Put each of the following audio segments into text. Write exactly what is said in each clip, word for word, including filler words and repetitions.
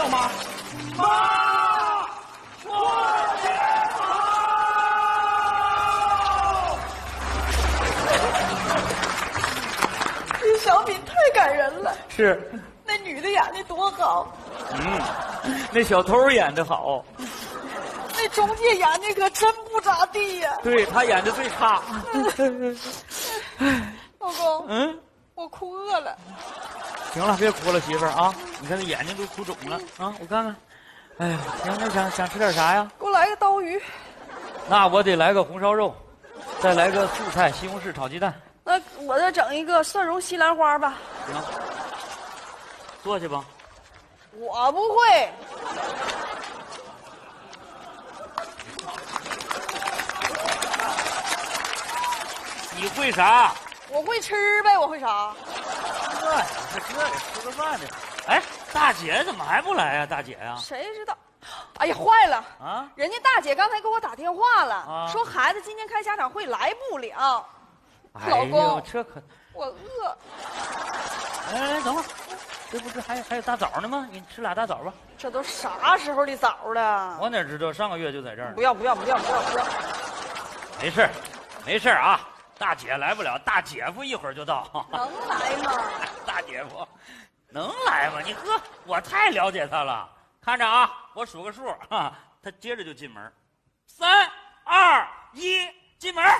妈，妈，过年好！ 这小品太感人了。 是。 那女的演的多好。 嗯，那小偷演的好。 那中介演的可真不咋地呀。 对他演的最差。 老公， 嗯， 我哭饿了。 行了，别哭了，媳妇儿啊！你看这眼睛都哭肿了啊！我看看，哎呀，行，那想想吃点啥呀？ 给我来个刀鱼。 那我得来个红烧肉，再来个素菜西红柿炒鸡蛋。 那我再整一个蒜蓉西兰花吧。 行，坐去吧。 我不会。 你会啥？ 我会吃呗，我会啥？ 这呀，这这得吃个饭的。哎，大姐怎么还不来呀、啊？大姐呀、啊？ 谁知道？哎呀，坏了！ 啊， 人家大姐刚才给我打电话了， 啊、 说孩子今天开家长会来不了。 哎、 老公， 这可我饿。 来来来，等会儿，这不是还还有大枣呢吗？你吃俩大枣吧。 这都啥时候的枣了？ 我哪知道，上个月就在这儿呢。 不要不要不要不要不要！ 没事，没事啊。大姐来不了，大姐夫一会儿就到。 能来吗？ 大姐夫，能来吗？你呵，我太了解他了。看着啊，我数个数啊，他接着就进门。三二一，进门。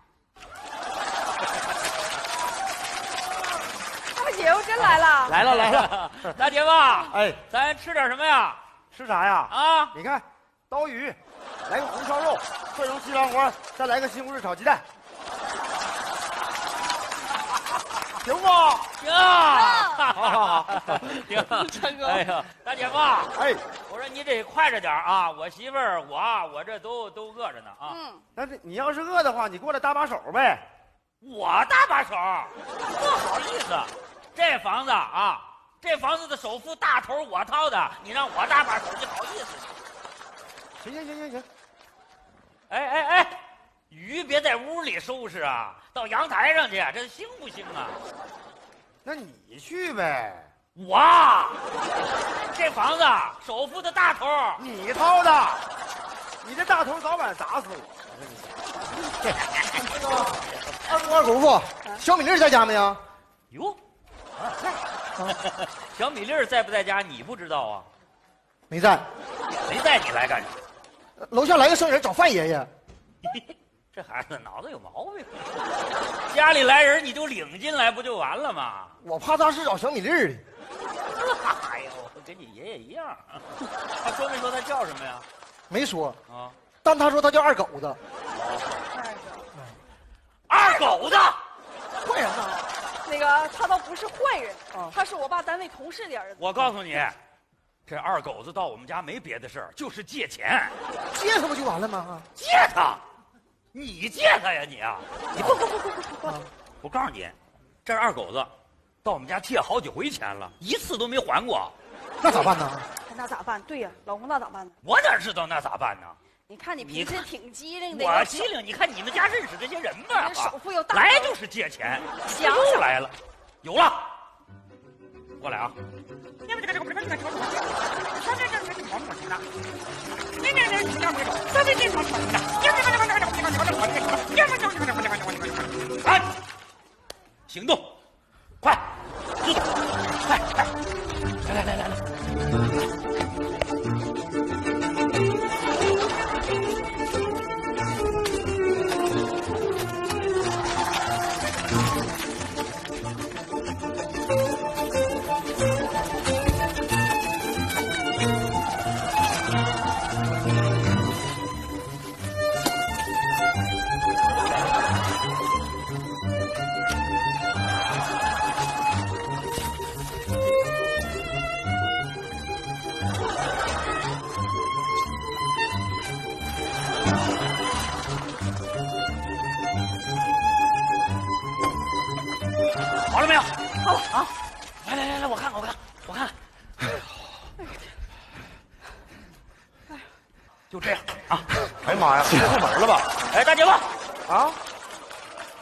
大姐夫真来了。 来了来了， 大姐夫， 哎， 咱吃点什么呀？ 吃啥呀？ 啊， 你看，刀鱼，来个红烧肉，蒜蓉西兰花，再来个西红柿炒鸡蛋。行不？ 行， 好好好， 行， 陈哥， 哎呀，大姐夫， 哎， 我说你得快着点啊！我媳妇儿我我这都都饿着呢啊。 嗯， 但是你要是饿的话，你过来搭把手呗。 我搭把手，不好意思，这房子啊，这房子的首付大头我掏的，你让我搭把手，你好意思？ 行行行行行， 哎哎哎，鱼别在屋里收拾啊，到阳台上去，这行不行啊？ 那你去呗。 我这房子首付的大头你掏的，你这大头早晚砸死我！那个二姑二姑父，小米粒在家没呀？ 哟，小米粒在不在家？你不知道啊？ 没在， 没在，你来干啥？ 楼下来个生人找范爷爷。 这孩子脑子有毛病，家里来人你就领进来不就完了吗？ 我怕他是找小米粒的。 哎呦，跟你爷爷一样。他说没说他叫什么呀？ 没说啊， 但他说他叫二狗子。 二狗子， 坏人呐！ 那个他倒不是坏人，啊、他是我爸单位同事的儿子。 我告诉你，这二狗子到我们家没别的事儿，就是借钱。 借他不就完了吗？ 借他？你借他呀你啊？你不不不不不不！我告诉你，这二狗子到我们家借好几回钱了，一次都没还过。 那咋办呢？ 那咋办？对呀，老公，那咋办呢？ 我哪知道那咋办呢？ 你看你平时挺机灵的。 我机灵，你看你们家认识这些人吧？ 首付又大， 来就是借钱， 想又来了，有了，过来啊！来，行动，快，速度，快快，来来来来来。好了没有？ 好了啊！ 来来来来，我看我看我看。就这样啊！ 哎呀妈呀，开错门了吧？ 哎，大姐夫， 啊，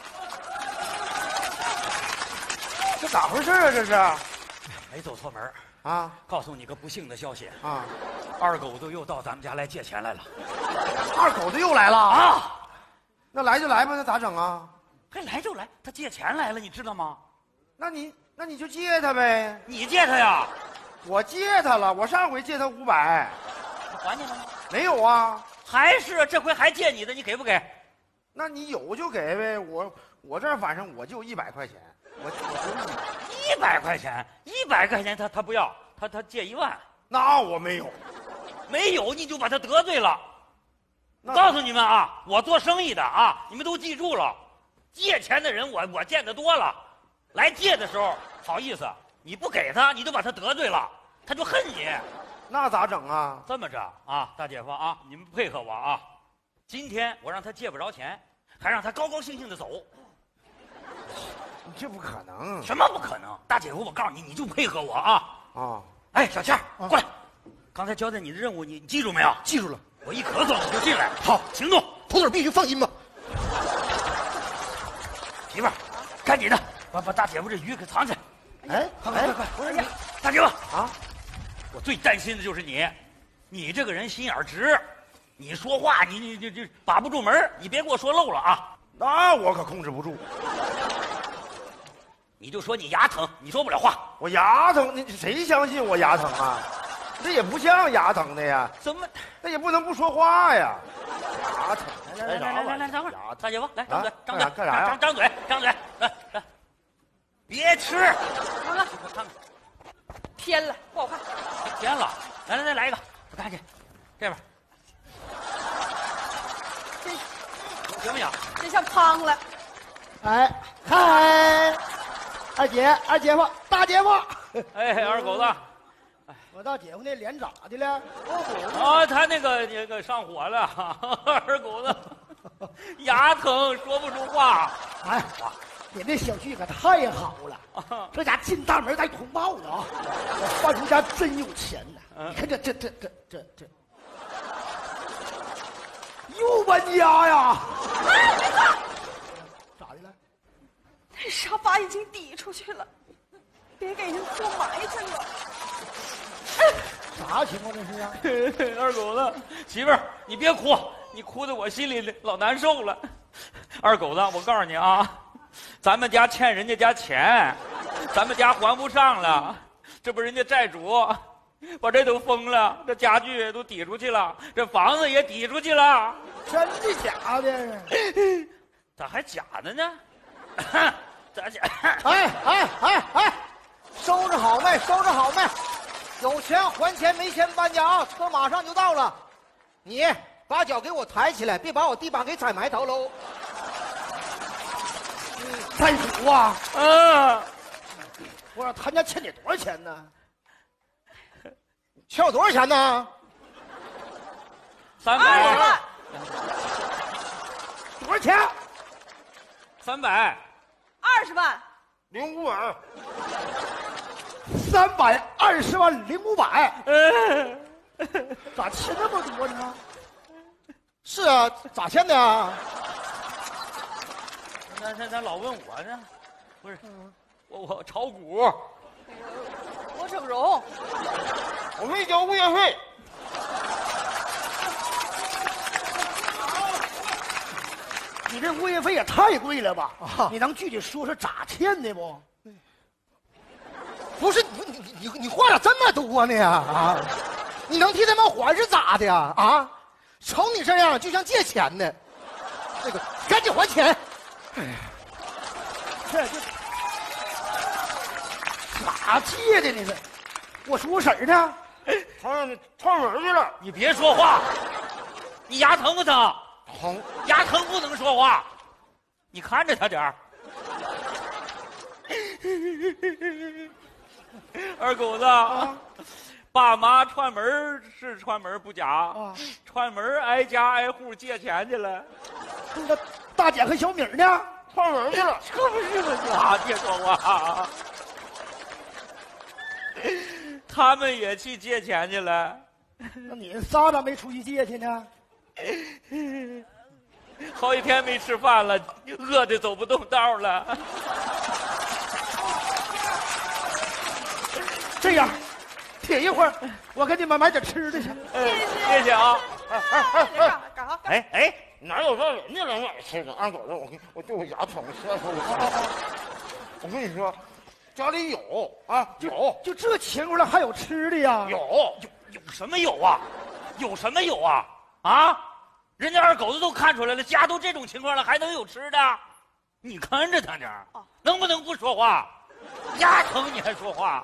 这咋回事啊？这是？ 没走错门， 啊， 告诉你个不幸的消息啊， 二狗子又到咱们家来借钱来了。 二狗子又来了啊！ 那来就来吧，那咋整啊？ 还来就来，他借钱来了，你知道吗？ 那你那你就借他呗。 你借他呀？ 我借他了，我上回借他五百， 还你了吗？ 没有啊。 还是这回还借你的，你给不给？ 那你有就给呗。我我这儿反正我就一百块钱，我我一百块钱，一百块钱他他不要，他他借一万。 那我没有， 没有你就把他得罪了。 那告诉你们啊，我做生意的啊，你们都记住了，借钱的人我我见得多了，来借的时候好意思，你不给他，你就把他得罪了，他就恨你。 那咋整啊？ 这么着啊，大姐夫啊，你们配合我啊，今天我让他借不着钱，还让他高高兴兴的走。 这不可能。 什么不可能？大姐夫，我告诉你，你就配合我啊。 啊！ 哎，小倩儿， 啊过来，刚才交代你的任务，你你记住没有？ 记住了。 我一咳嗽你就进来。 好， 行动。 头嘴必须放音吧。 媳妇儿，赶紧的，把把大姐夫这鱼给藏起来。 哎， 快快快快！不是你，大姐夫啊！ 我最担心的就是你，你这个人心眼儿直，你说话你你你你把不住门儿，你别给我说漏了啊！ 那我可控制不住。 你就说你牙疼，你说不了话。 我牙疼，你谁相信我牙疼啊？这也不像牙疼的呀， 怎么？ 那也不能不说话呀。牙疼， 来来来来来来，等会儿，大姐夫来张嘴，张嘴， 干啥呀？ 张张嘴，张嘴，来来，别吃， 看看我看看， 偏了，不好看。 甜了，来来来，来一个，我看见，这边， 真行不行？ 真像胖了。 哎，嗨，二姐，二姐夫，大姐夫， 哎，二狗子。 我大姐夫那脸咋的了？ 啊，他那个那个上火了，二狗子牙疼说不出话。 哎，你那小婿可太好了，这家进大门带红包的啊！我范叔家真有钱呐！你看这这这这这这，又搬家呀？咋的了？ 那沙发已经抵出去了，别给人做埋汰了。 啥情况这是啊？ 二狗子，媳妇儿，你别哭，你哭的我心里老难受了。二狗子，我告诉你啊，咱们家欠人家家钱，咱们家还不上了，这不人家债主把这都封了，这家具都抵出去了，这房子也抵出去了。 真的假的？ 咋还假的呢？咋假？ 哎哎哎哎，收拾好没？收拾好没？有钱还钱，没钱搬家啊！车马上就到了，你把脚给我抬起来，别把我地板给踩埋头喽。债主啊， 嗯， 我说他家欠你多少钱呢？欠我多少钱呢？ 三二十百， 万， 多少钱？ 三百， 二十万， 零五百， 三百二十万零五百， 嗯， 咋欠那么多呢？是啊，咋欠的啊？ 那那他老问我呢，不是，我我炒股， 我整容， 我没交物业费。 你这物业费也太贵了吧？你能具体说说咋欠的不？不是你你你你话咋这么多呢啊？你能替他们还是咋的呀？啊，瞅你这样就像借钱的，那个赶紧还钱！哎呀，这这咋借的呢？这我说我婶儿呢？ 唱唱门去了。 你别说话，你牙疼不疼？ 疼。 牙疼不能说话，你看着他点儿。二狗子，啊、爸妈串门是串门不假，啊、串门挨家挨户借钱去了。 那大姐和小米呢？ 串门去了， 可不是吗？啊，别说话。他们也去借钱去了。 那你们仨咋没出去借去呢？ 好几天没吃饭了，饿得走不动道了。 这样， 铁一会儿，我给你们买点吃的去。 谢谢啊。 哎哎哎，干啥？ 哎哎，哪有让人家来买吃的？二狗子，我跟我对我牙疼，实在受不了。我跟你说，家里有啊，有， 就这情况了还有吃的呀？ 有有有什么有啊？有什么有啊？啊！人家二狗子都看出来了，家都这种情况了，还能有吃的？你看着他点儿，能不能不说话？牙疼你还说话？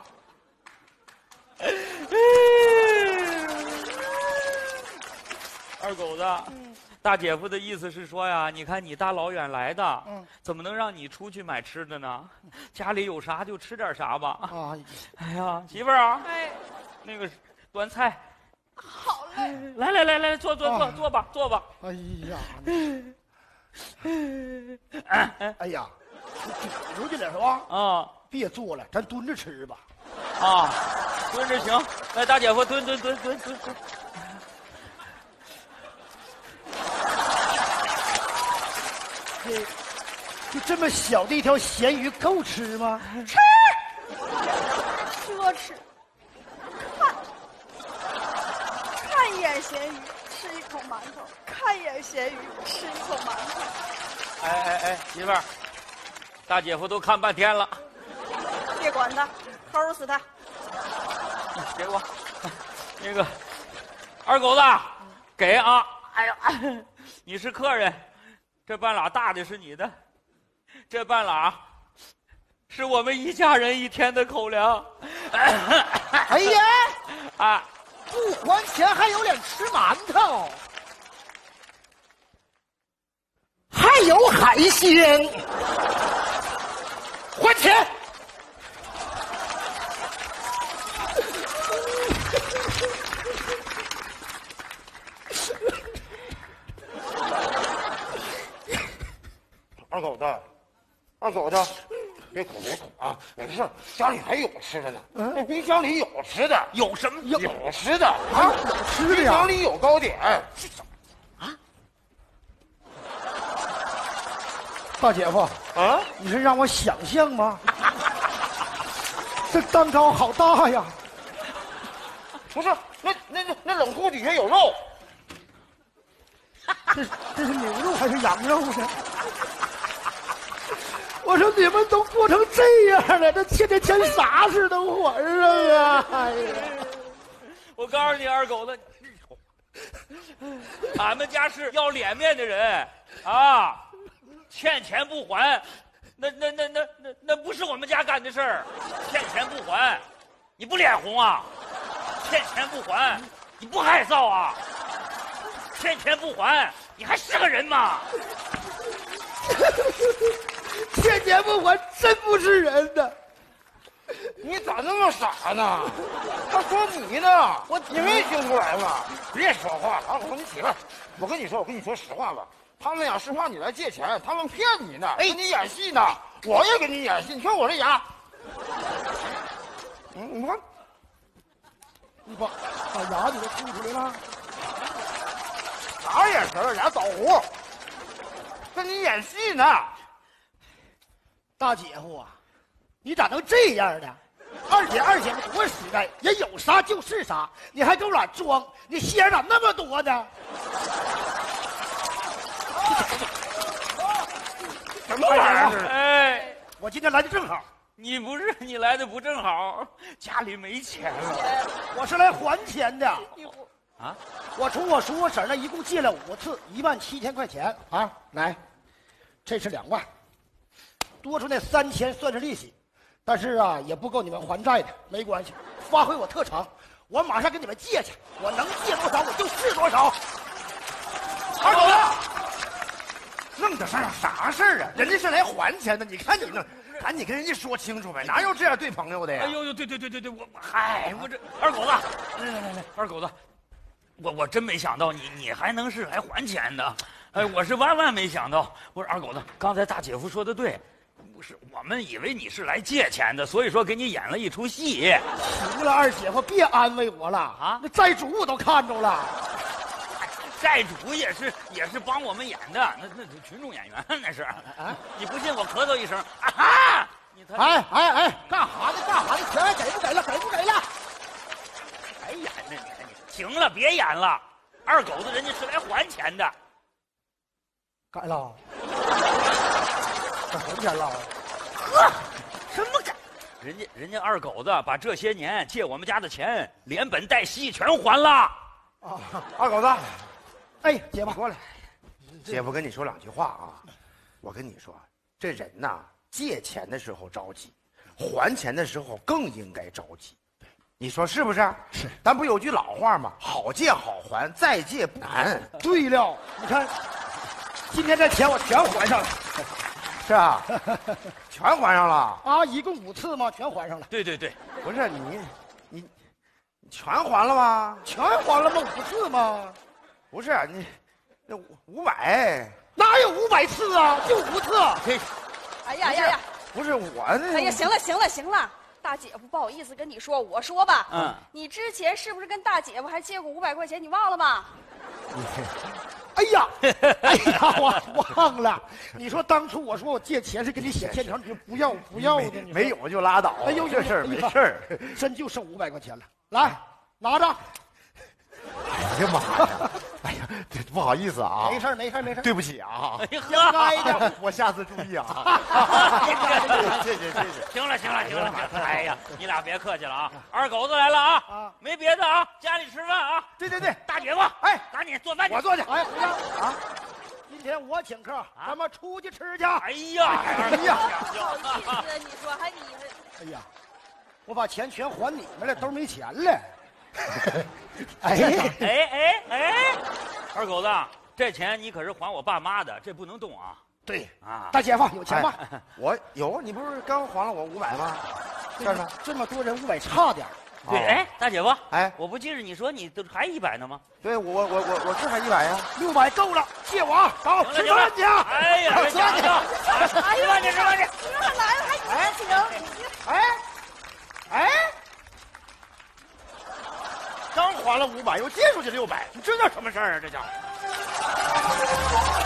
二狗子， 嗯大姐夫的意思是说呀，你看你大老远来的， 嗯怎么能让你出去买吃的呢？家里有啥就吃点啥吧。 啊， 哎呀，媳妇儿啊， 哎， 那个端菜， 好嘞。 来来来来，坐坐坐啊坐吧坐吧。 哎呀，哎呀，留进来是吧？ 啊别坐了，咱蹲着吃吧。 啊，蹲着行。来，大姐夫蹲蹲蹲蹲蹲蹲。 这就这么小的一条咸鱼够吃吗？ 吃，奢侈。看，看一眼咸鱼，吃一口馒头；看一眼咸鱼，吃一口馒头。 哎哎哎，媳妇儿，大姐夫都看半天了， 别管他，齁死他！ 给我那个二狗子，给啊！哎呀，你是客人，这半拉大的是你的，这半拉是我们一家人一天的口粮。 哎呀， 啊， 不还钱还有脸吃馒头？还有海鲜，还钱！ 二狗子，二狗子，别哭别哭啊，没事，家里还有吃的呢。那冰箱里有吃的， 有什么有？ 有吃的啊，有吃的冰呀！ 箱里有糕点。 大姐夫， 啊， 你是让我想象吗？这蛋糕好大呀！ 不是，那那那那冷库底下有肉。 这这是牛肉还是羊肉呢？我说你们都过成这样了，这天天添啥事都还上啊！哎呀， 我告诉你，二狗子，俺们家是要脸面的人啊，欠钱不还，那那那那那那不是我们家干的事儿。欠钱不还，你不脸红啊？欠钱不还，你不害臊啊？欠钱不还，你还是个人吗？ 欠钱不还，真不是人呐！ 你咋那么傻呢？他说你呢，我你没听出来吗？别说话了啊！我跟你媳妇儿，我跟你说，我跟你说实话吧，他们呀是怕你来借钱，他们骗你呢，给你演戏呢。我也给你演戏，你看我这牙，嗯，你看， 你把把牙你都吐出来了。 啥眼神？俩枣核，跟你演戏呢。 大姐夫啊，你咋能这样呢？二姐二姐夫多实在，人有啥就是啥，你还跟我俩装，你心眼咋那么多呢？ 什么玩意儿？ 哎， 我今天来的正好， 你不是你来的不正好，家里没钱了。 我是来还钱的。 一会啊？ 我从我叔我婶那一共借了五次，一万七千块钱啊！来，这是两万，多出那三千算是利息，但是啊也不够你们还债的，没关系，发挥我特长，我马上跟你们借去，我能借多少我就是多少。 二狗子，弄这啥啥事儿啊？人家是来还钱的，你看你那，赶紧跟人家说清楚呗，哪有这样对朋友的呀？ 哎呦呦，对对对对对，我嗨，我这二狗子，来来来来，二狗子，我我真没想到你你还能是来还钱的，哎，我是万万没想到。我说二狗子，刚才大姐夫说的对，不是我们以为你是来借钱的，所以说给你演了一出戏。 行了，二姐夫别安慰我了啊，那债主我都看着了。 债主也是也是帮我们演的，那那是群众演员那是。啊，你不信我咳嗽一声，啊哈！你他哎哎哎，干哈呢？干哈呢？钱还给不给了？给不给了？ 行了，别演了。二狗子人家是来还钱的。 改了？该还钱了？ 呵，什么改？人家人家二狗子把这些年借我们家的钱连本带息全还了。 啊， 二狗子， 哎，姐夫过来，姐夫跟你说两句话啊。我跟你说，这人呐，借钱的时候着急，还钱的时候更应该着急。你说是不是？ 是。 咱不有句老话吗？好借好还，再借不难。 对了，你看，今天这钱我全还上了。 是啊，全还上了。 啊，一共五次吗？全还上了。 对对对， 不是你，你，你全还了吗？ 全还了吗？五次吗？ 不是你，那五五百哪有五百次啊？就五次。 嘿， 哎呀呀呀！ 不是我那。 哎呀，行了行了行了，大姐夫不好意思跟你说，我说吧， 嗯， 你之前是不是跟大姐夫还借过五百块钱？你忘了吗？ 哎呀，哎呀，我忘了。你说当初我说我借钱是给你写欠条，你就不要不要的。 没没有就拉倒。 哎呦， 这事儿没事儿， 真就剩五百块钱了。来，拿着。 哎呀妈呀！哎呀，这不好意思啊。 没事没事没事。 对不起啊。 哎应该的， 我下次注意啊。谢谢谢谢。 行了行了行了，哎呀，你俩别客气了啊！二狗子来了啊！ 啊， 没别的啊，家里吃饭啊！ 对对对， 大姐夫， 哎， 赶紧做饭去。 我做去。 哎，回家啊！今天我请客，咱们出去吃去。 哎呀， 哎呀， 不好意思，你说还你还。 哎呀，我把钱全还你们了，都没钱了。哎哎哎哎，二狗子，这钱你可是还我爸妈的，这不能动啊！ 对啊， 大姐夫有钱吧？ 我有，你不是刚还了我五百吗？ 这么这么多人，五百差点。 对，哎，大姐夫， 哎， 我不记着你说你都还一百呢吗？ 对我我我我我是还一百呀。 六百够了，借我啊！走，吃饭去。 哎呀， 吃饭去。 哎呀，你吃饭去。 你们来了还哎行？ 哎哎，刚还了五百，又借出去六百，你这叫什么事儿啊？这叫。